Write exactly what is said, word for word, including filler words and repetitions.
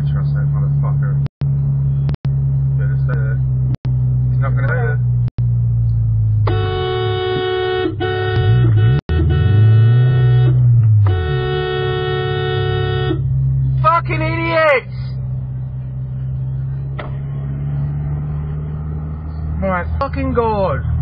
gonna trust that motherfucker. Better stay there. He's not gonna stay there. Fucking idiots! My fucking god!